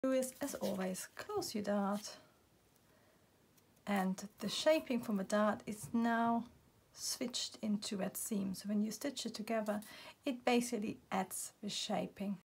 do is, as always, close your dart, and the shaping from a dart is now switched into wet seam. So when you stitch it together, it basically adds the shaping.